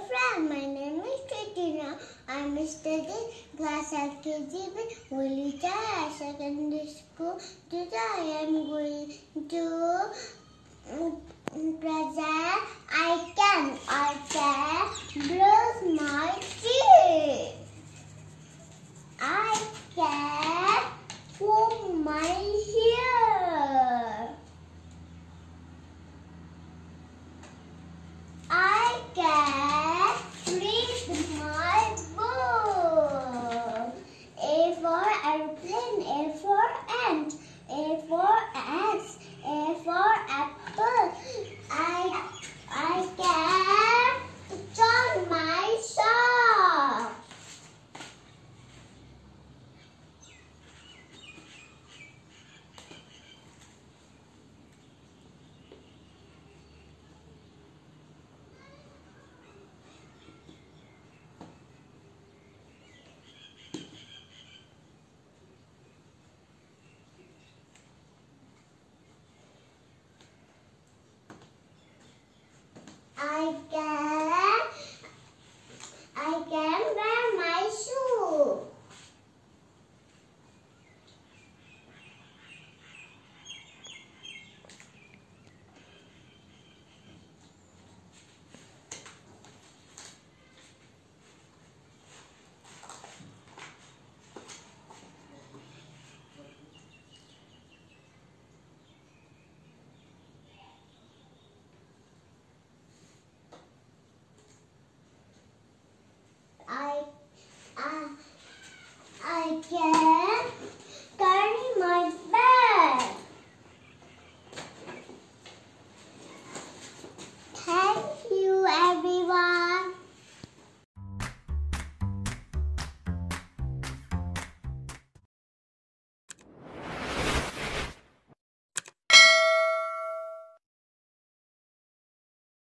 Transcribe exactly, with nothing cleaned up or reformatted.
friend, my name is Katrina. I'm studying class L K G with Jubilee Secondary School. Today I am going to present I can, I can brush my teeth. I can comb my hair. I can read my book. A for airplane, A for ant, A for ants, A for apple. I I can put on my socks. I can